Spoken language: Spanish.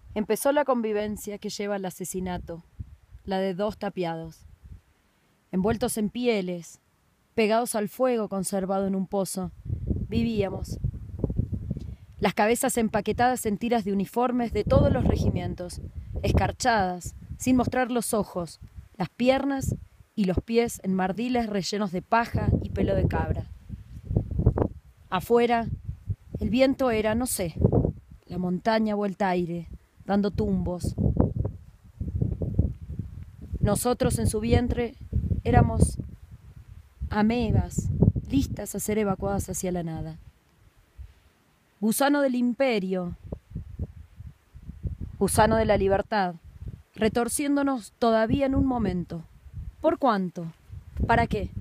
Empezó la convivencia que lleva al asesinato, la de dos tapiados, envueltos en pieles, pegados al fuego conservado en un pozo. Vivíamos. Las cabezas empaquetadas en tiras de uniformes de todos los regimientos, escarchadas, sin mostrar los ojos, las piernas y los pies en mardiles rellenos de paja y pelo de cabra. Afuera, el viento era, no sé, la montaña vuelta aire, dando tumbos. Nosotros en su vientre éramos amebas, listas a ser evacuadas hacia la nada. Gusano del imperio, gusano de la libertad, retorciéndonos todavía en un momento. ¿Por cuánto? ¿Para qué?